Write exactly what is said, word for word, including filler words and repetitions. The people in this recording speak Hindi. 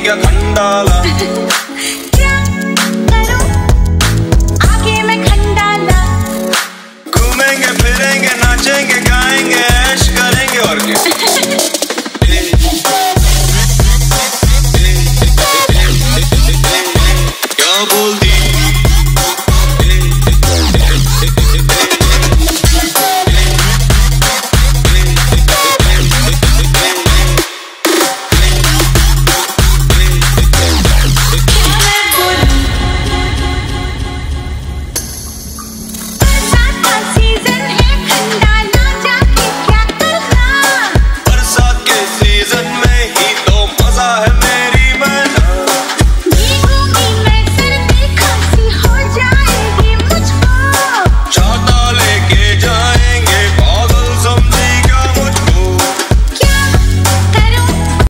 क्या खंडाला। क्या करूं आगे मैं खंडाला। घूमेंगे फिरेंगे नाचेंगे गाएंगे